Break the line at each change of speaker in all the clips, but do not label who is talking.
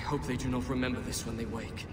hope they do not remember this when they wake.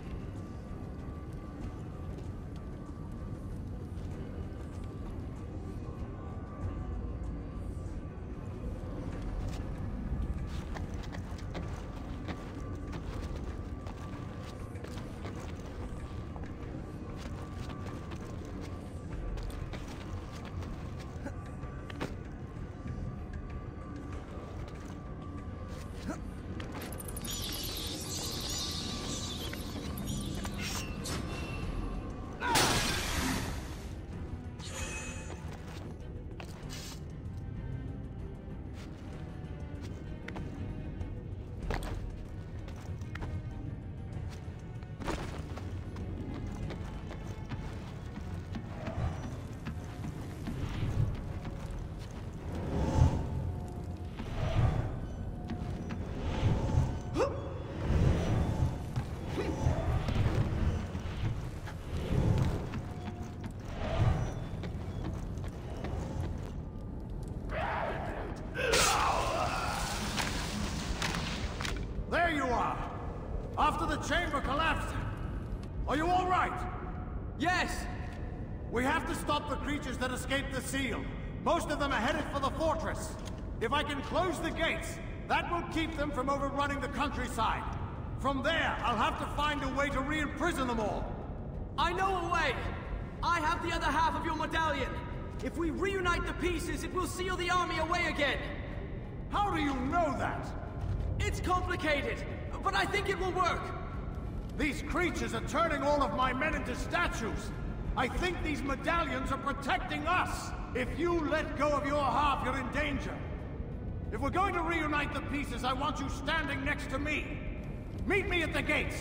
After the chamber collapsed. Are you all right?
Yes!
We have to stop the creatures that escaped the seal. Most of them are headed for the fortress. If I can close the gates, that will keep them from overrunning the countryside. From there, I'll have to find a way to re-imprison them all.
I know a way! I have the other half of your medallion. If we reunite the pieces, it will seal the army away again.
How do you know that?
It's complicated, but I think it will work.
These creatures are turning all of my men into statues. I think these medallions are protecting us. If you let go of your half, you're in danger. If we're going to reunite the pieces, I want you standing next to me. Meet me at the gates.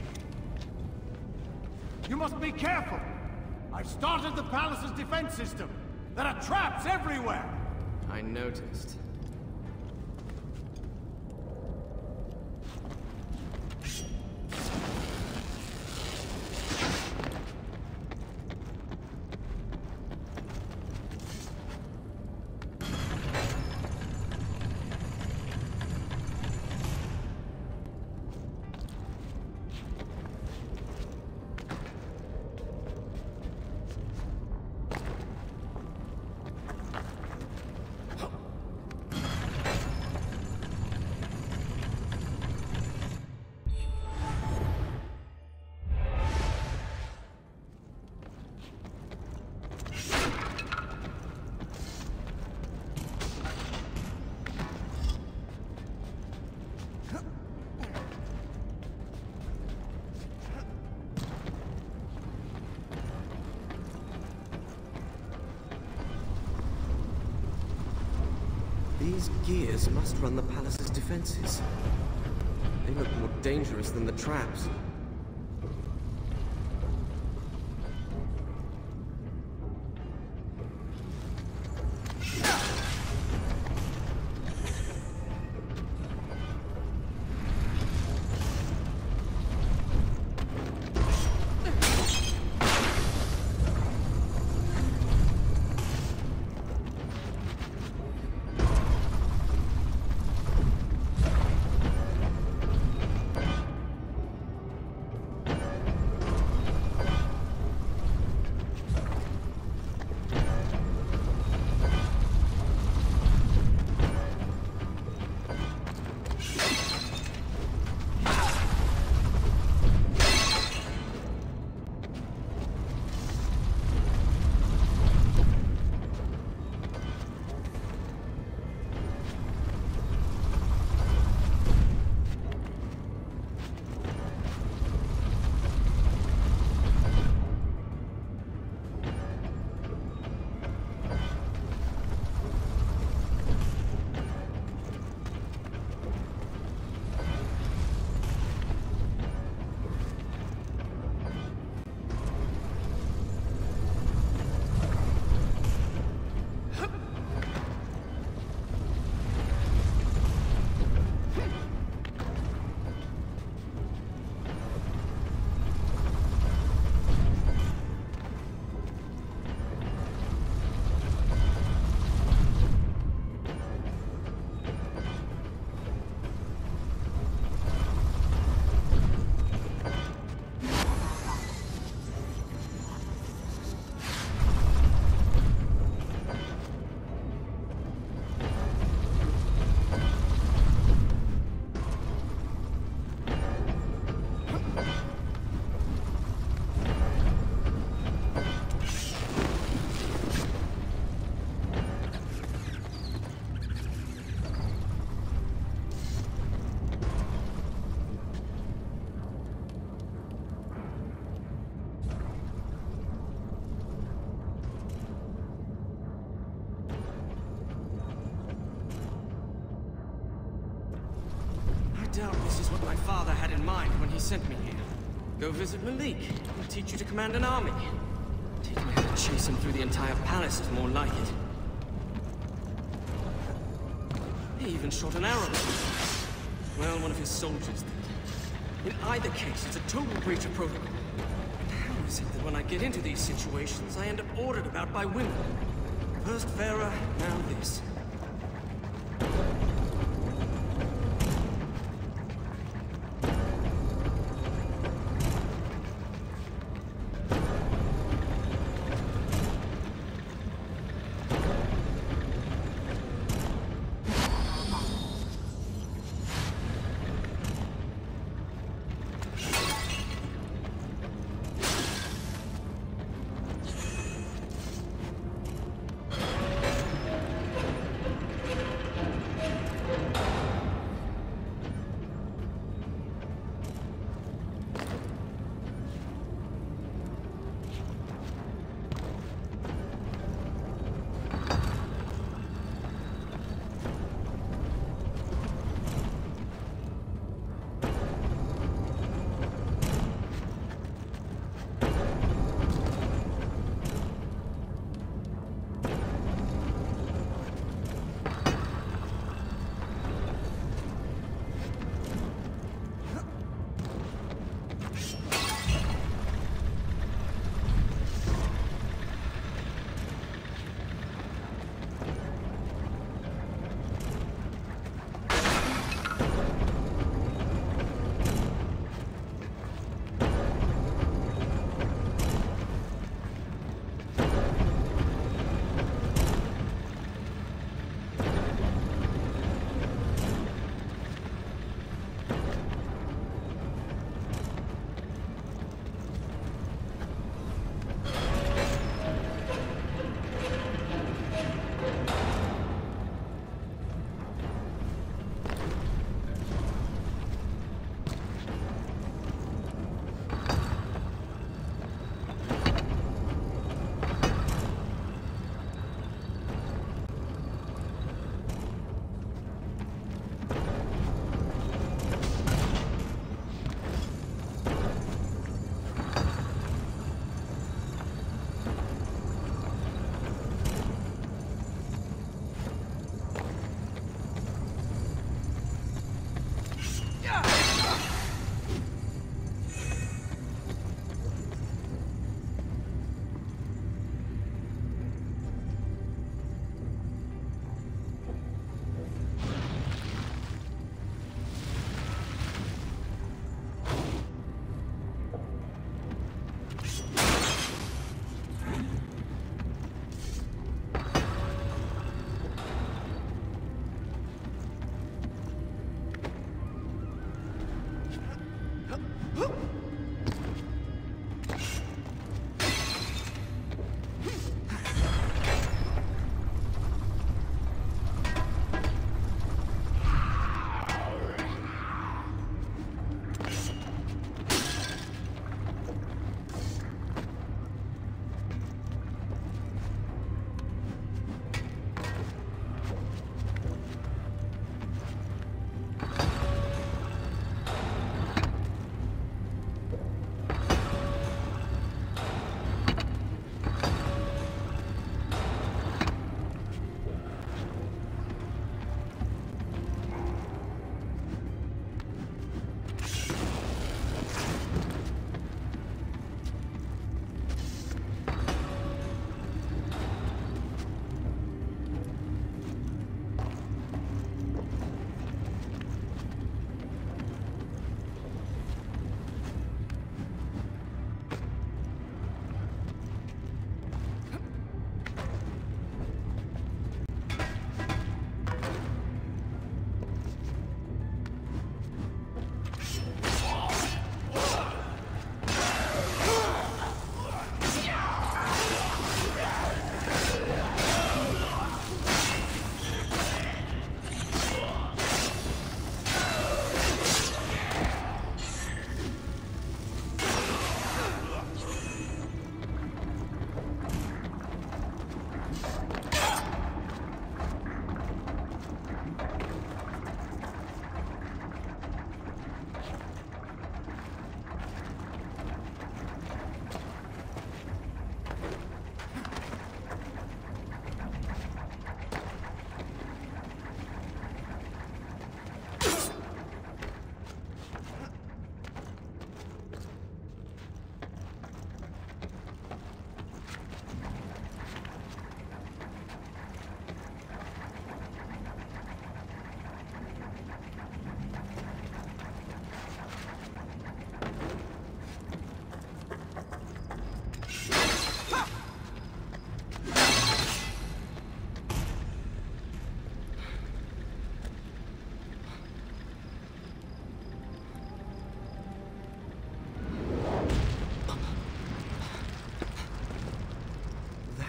You must be careful. I've started the palace's defense system. There are traps everywhere.
I noticed.
These gears must run the palace's defenses. They look more dangerous than the traps. doubt this is what my father had in mind when he sent me here. Go visit Malik. He'll teach you to command an army. Teach me how to chase him through the entire palace is more like it. He even shot an arrow. Well, one of his soldiers did. In either case, it's a total breach of protocol. How is it that when I get into these situations, I end up ordered about by women? First Vera, now this.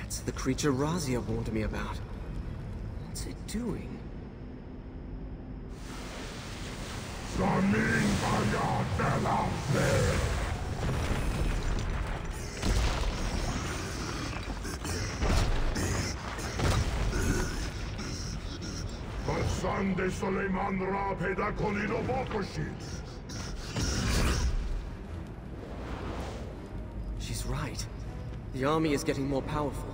That's the creature Razia warned me about. What's it doing?
Sande Suleiman Ra peda konilo bokoshit.
She's right. The army is getting more powerful.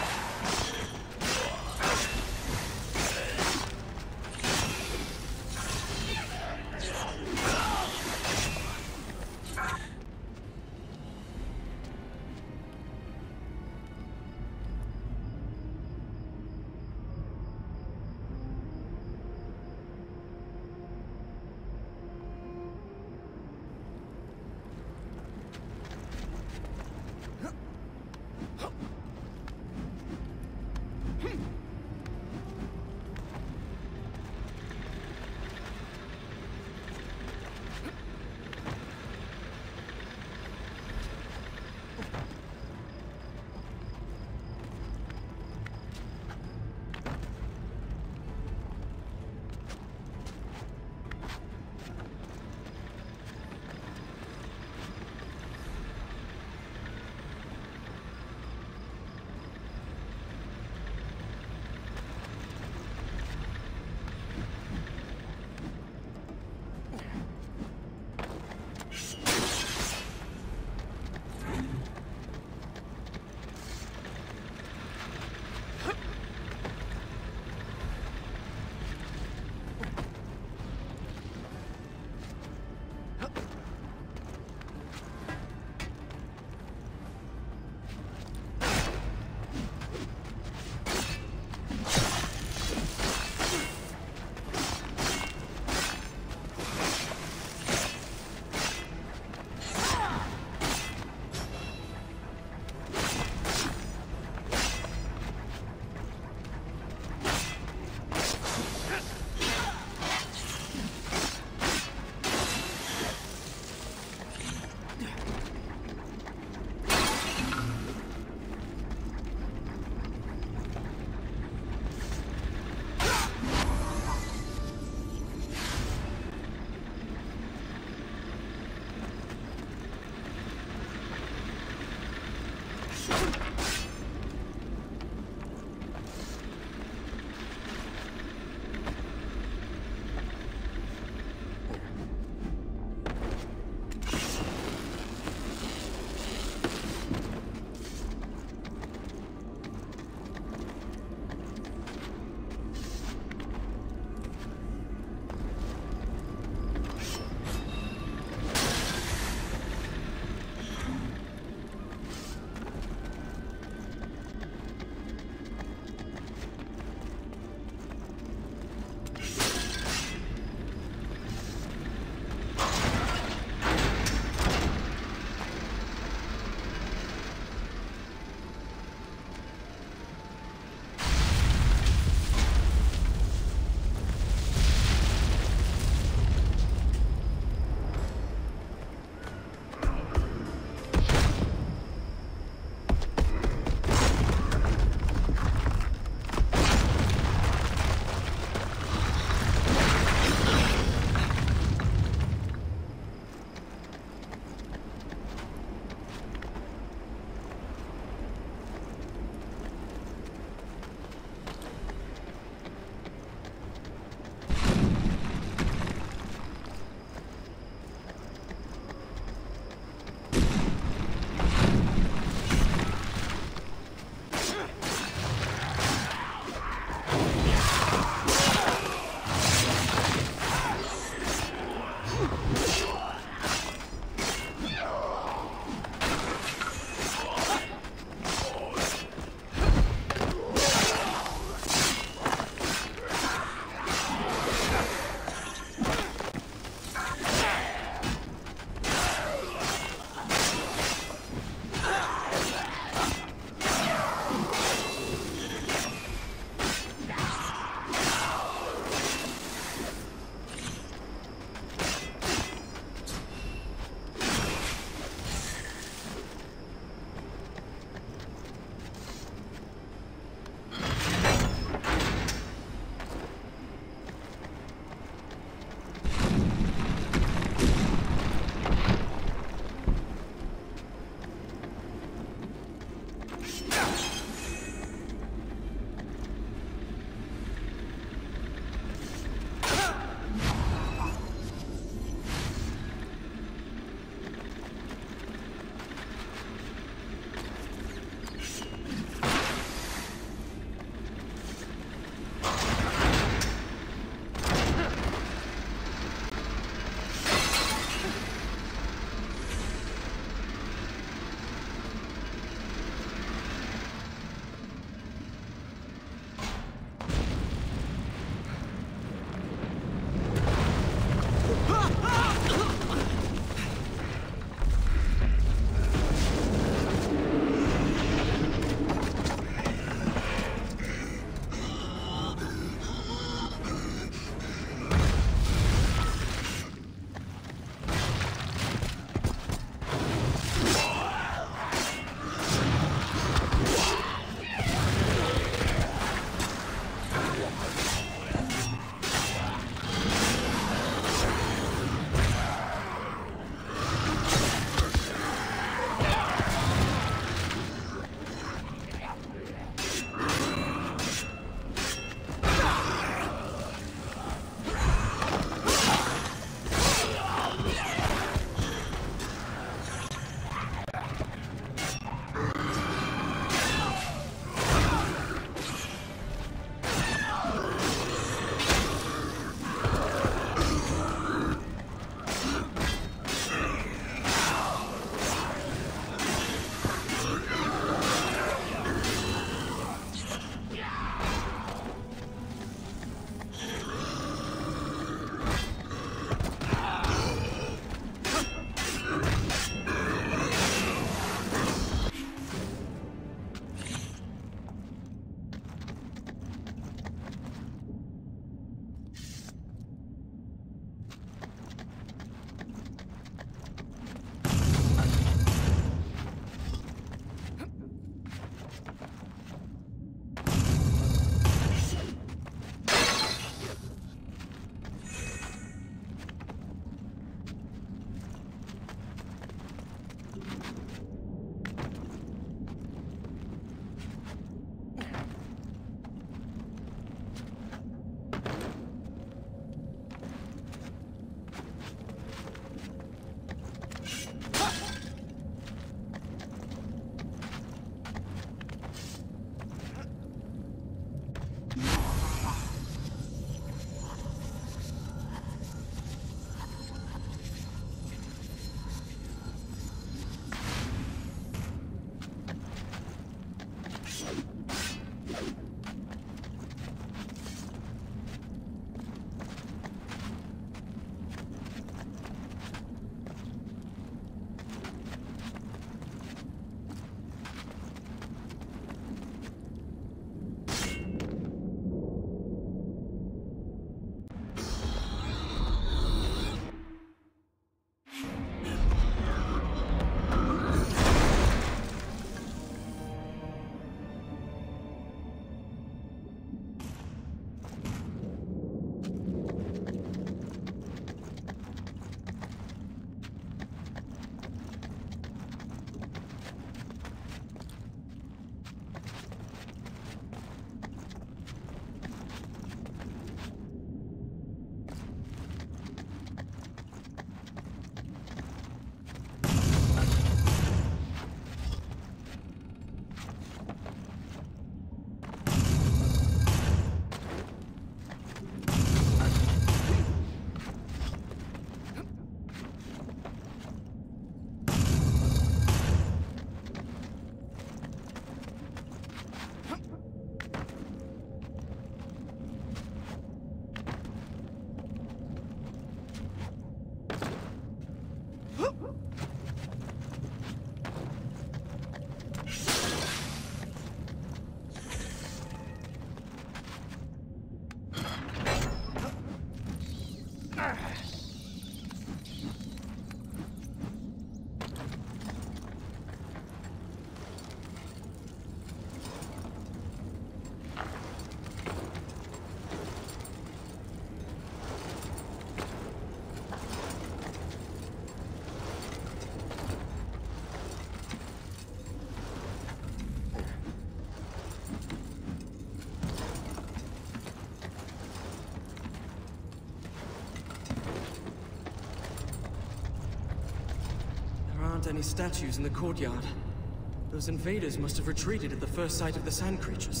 any statues in the courtyard. Those invaders must have retreated at the first sight of the sand creatures.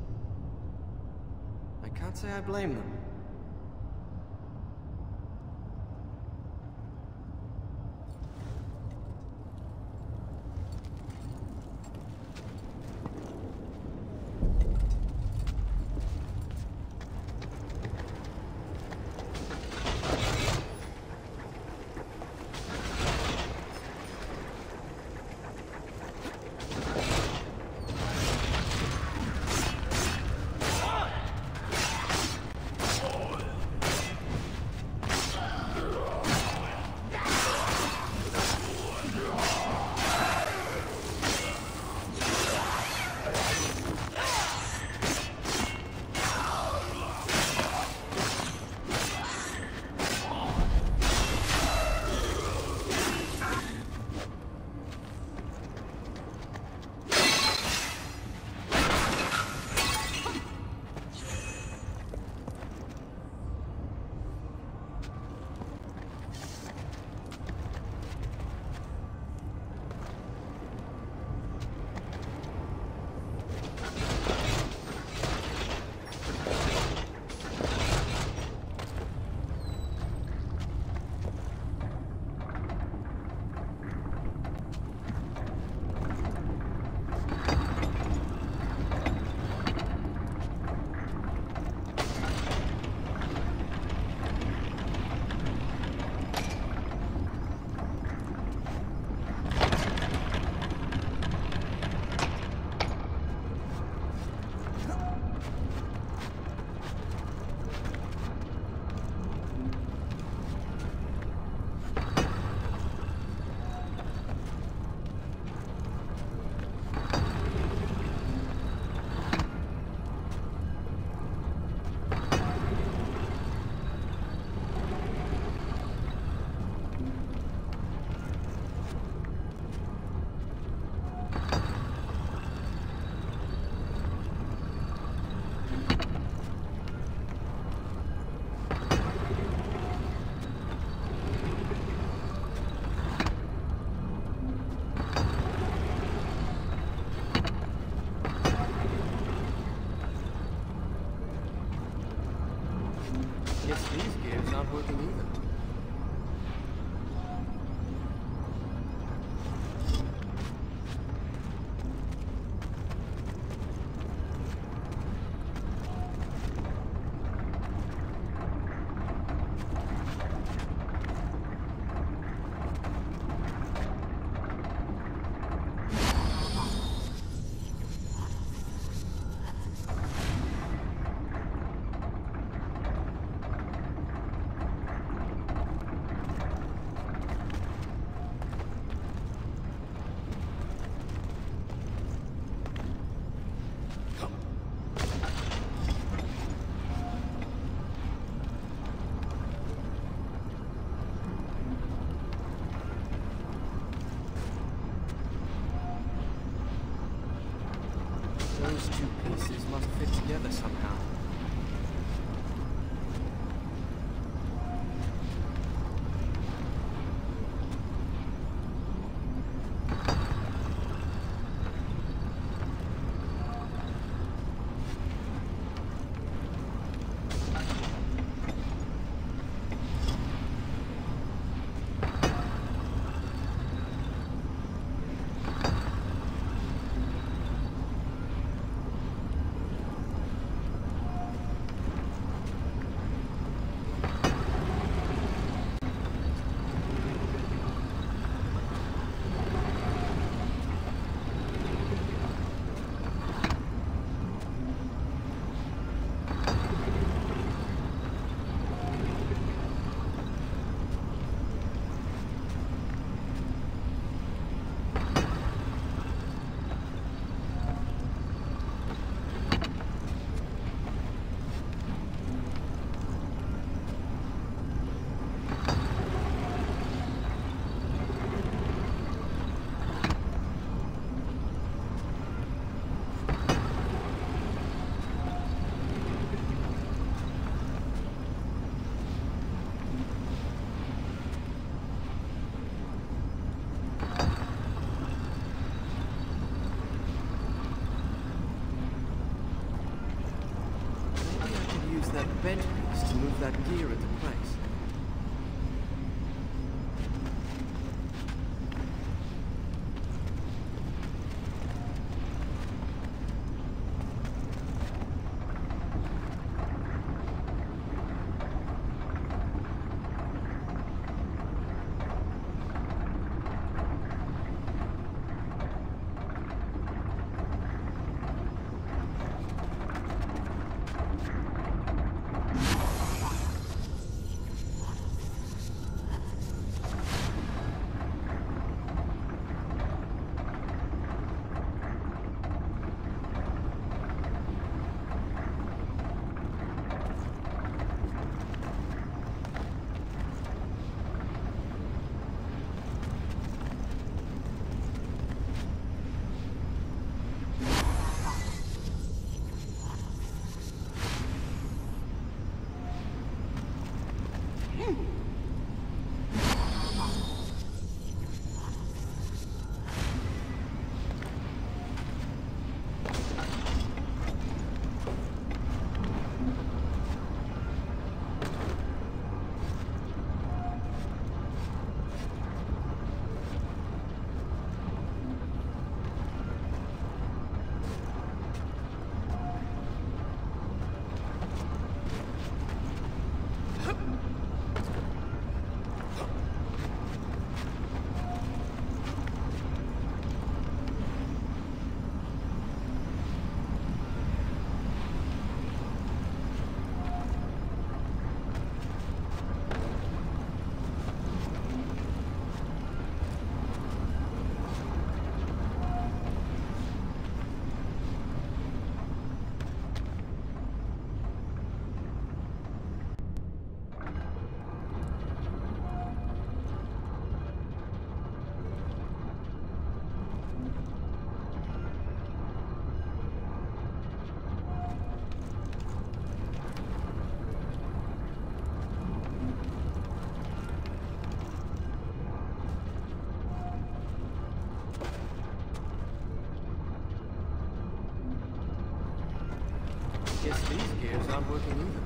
I can't say I blame them. use that bent piece to move that gear into place. Guess these gears aren't working either.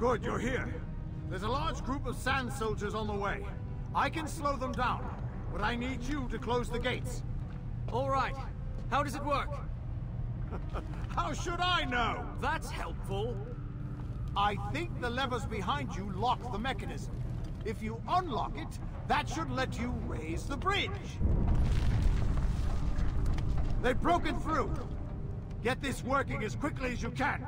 Good, you're here. There's a large group of sand soldiers on the way. I can slow them down, but I need you to close the gates.
All right. How does it work?
How should I know?
That's helpful.
I think the levers behind you lock the mechanism. If you unlock it, that should let you raise the bridge. They've broken through. Get this working as quickly as you can.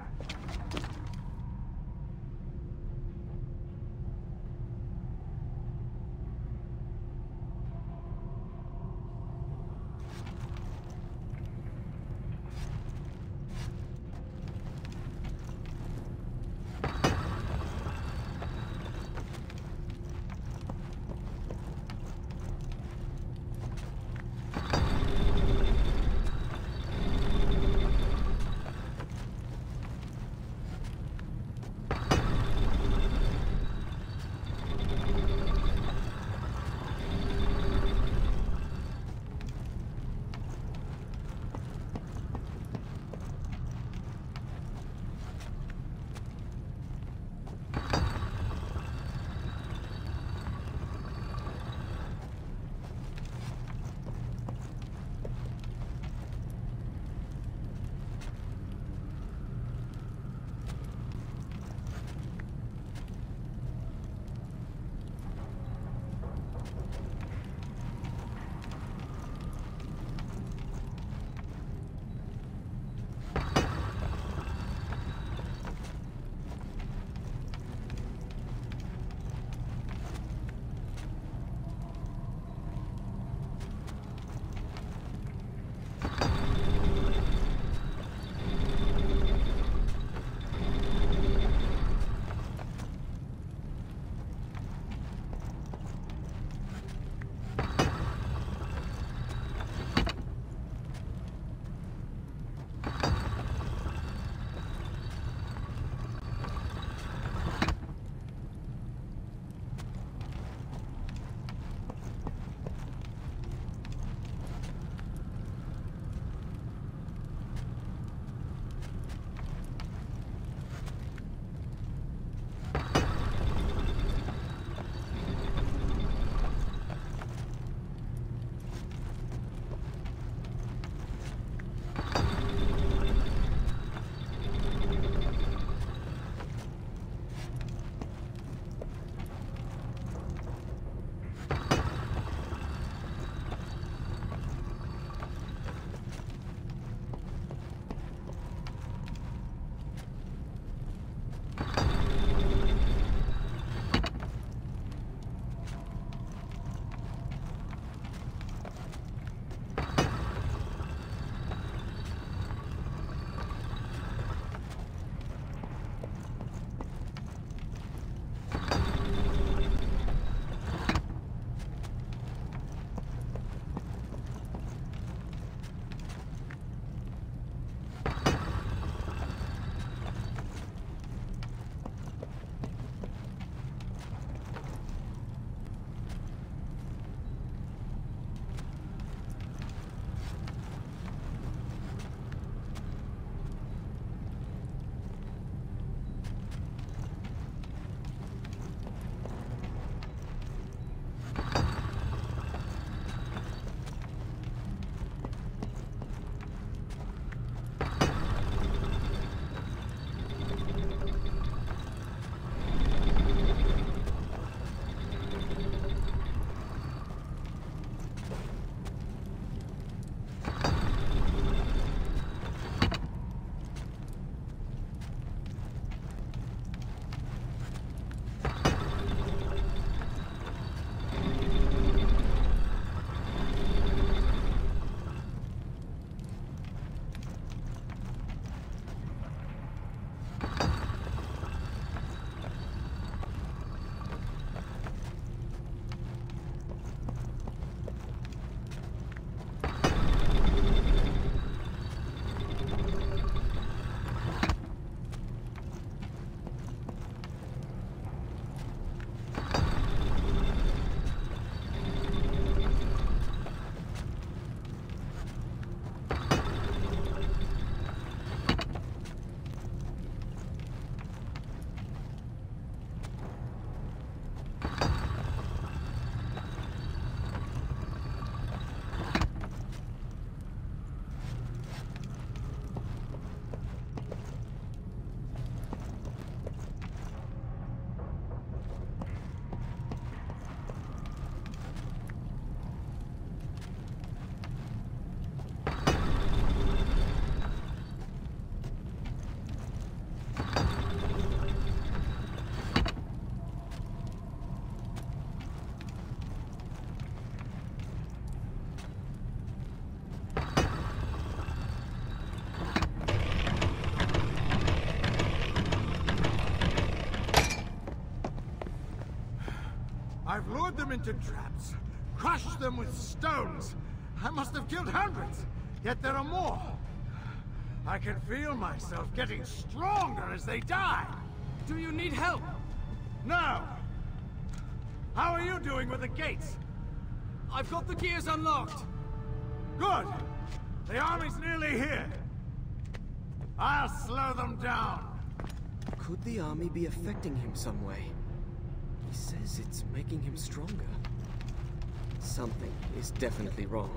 them into traps, crushed them with stones. I must have killed hundreds, yet there are more. I can feel myself getting stronger as they die.
Do you need help?
No. How are you doing with the gates?
I've got the gears unlocked.
Good. The army's nearly here. I'll slow them down.
Could the army be affecting him some way? He says it's making him stronger. Something is definitely wrong.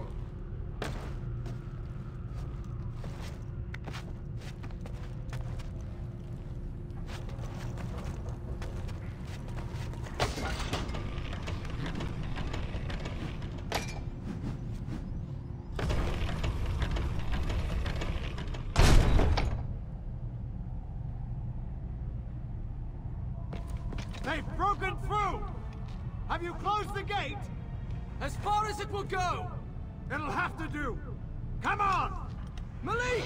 They've broken through! Have you closed the gate?
As far as it will go!
It'll have to do. Come on!
Malik!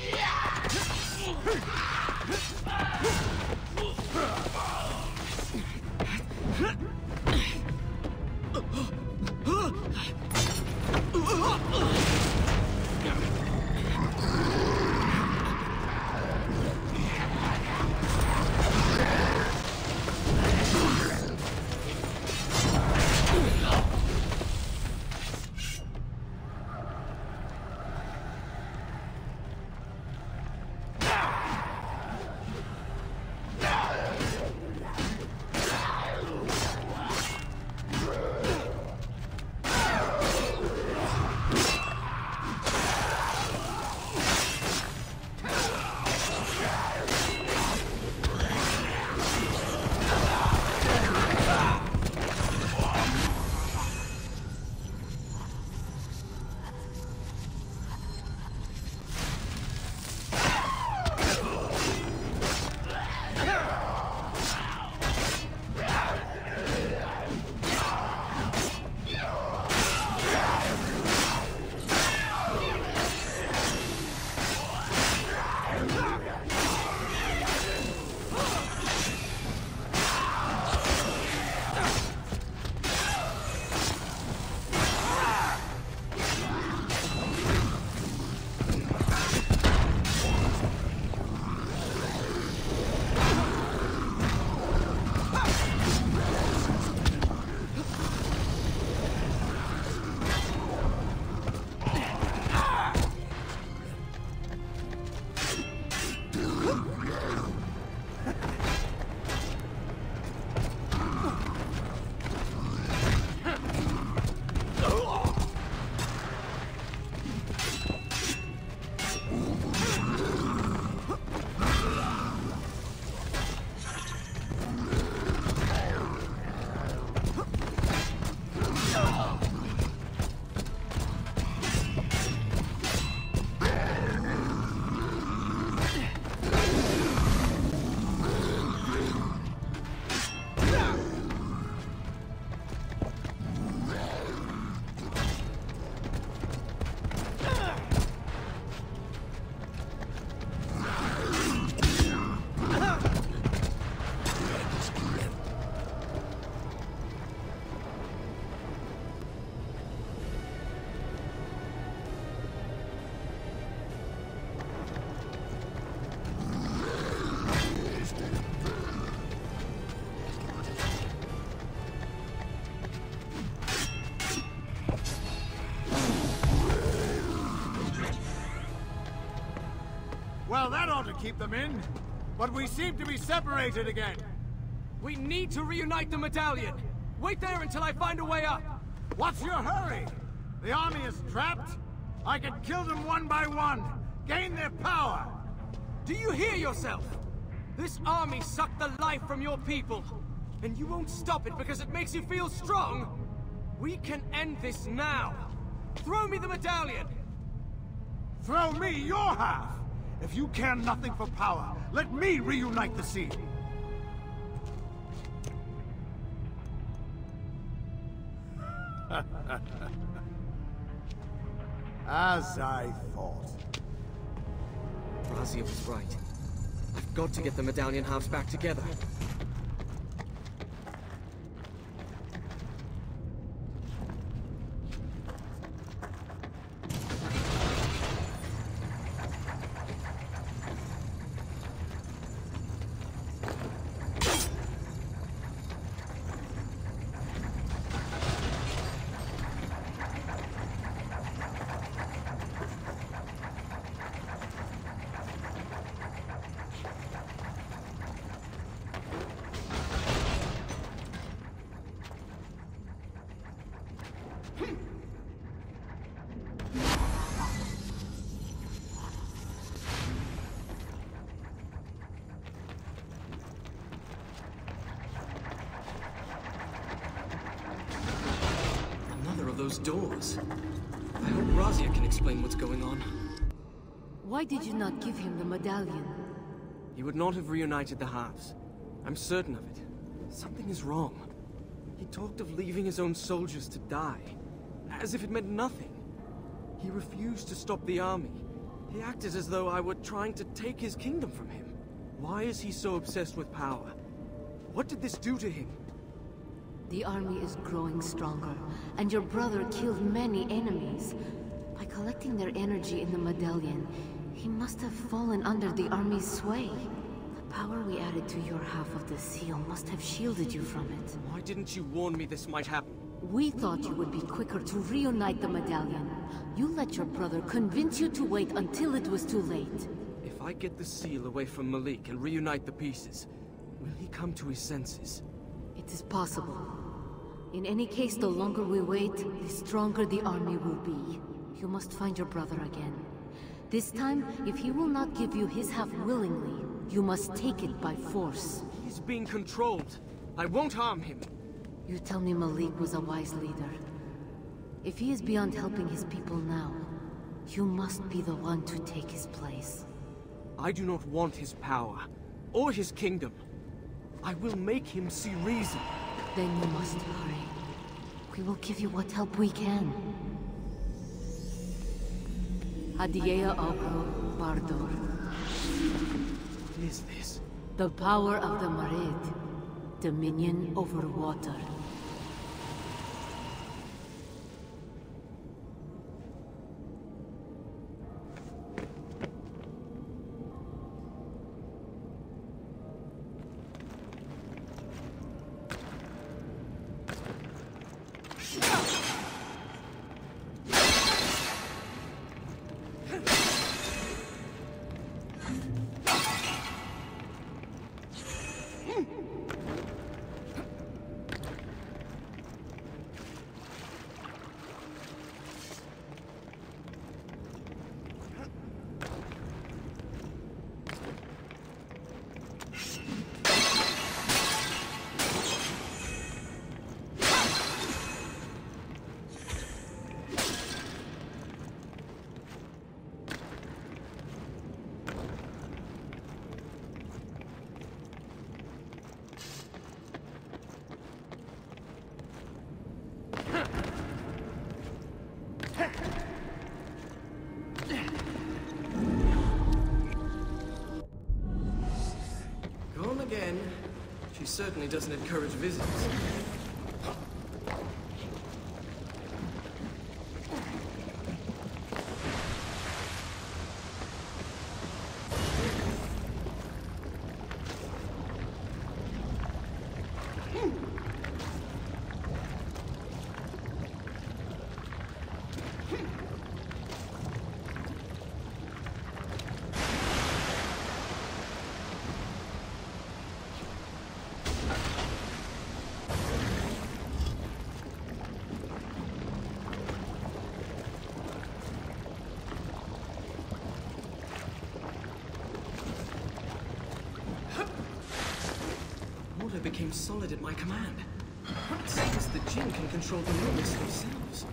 Well, that ought to keep them in. But we seem to be separated again.
We need to reunite the medallion. Wait there until I find a way up.
What's your hurry? The army is trapped. I can kill them one by one, gain their power.
Do you hear yourself? This army sucked the life from your people. And you won't stop it because it makes you feel strong. We can end this now. Throw me the medallion.
Throw me your half. If you care nothing for power, let me reunite the scene. As I thought.
Razia was right. I've got to get the medallion halves back together. those doors. I hope Razia can explain what's going on.
Why did you not give him the medallion?
He would not have reunited the halves. I'm certain of it. Something is wrong. He talked of leaving his own soldiers to die, as if it meant nothing. He refused to stop the army. He acted as though I were trying to take his kingdom from him. Why is he so obsessed with power? What did this do to him?
The army is growing stronger, and your brother killed many enemies. By collecting their energy in the medallion, he must have fallen under the army's sway. The power we added to your half of the seal must have shielded you from it.
Why didn't you warn me this might happen?
We thought you would be quicker to reunite the medallion. You let your brother convince you to wait until it was too late.
If I get the seal away from Malik and reunite the pieces, will he come to his senses?
It is possible. In any case, the longer we wait, the stronger the army will be. You must find your brother again. This time, if he will not give you his half willingly, you must take it by force.
He's being controlled. I won't harm him.
You tell me Malik was a wise leader. If he is beyond helping his people now, you must be the one to take his place.
I do not want his power, or his kingdom. I will make him see reason.
Then you must hurry. We will give you what help we can. Adiea Obro Bardor.
What is this?
The power of the Marid. Dominion over water.
Gone again. She certainly doesn't encourage visitors. Water became solid at my command. It seems the Jinn can control the movements themselves.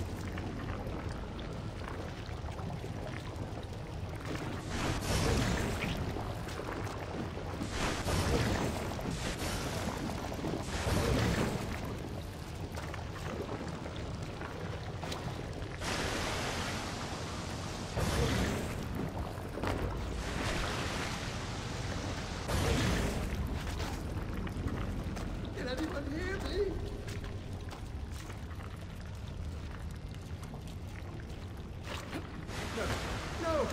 Can anyone hear me? No!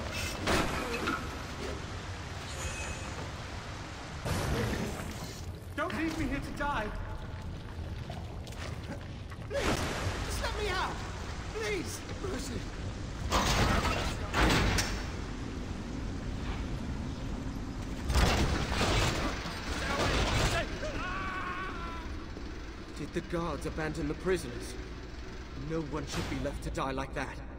Don't leave me here to die! Please! Just let me out! Please! Mercy!
Did the guards abandon the prisoners? No one should be left to die like that.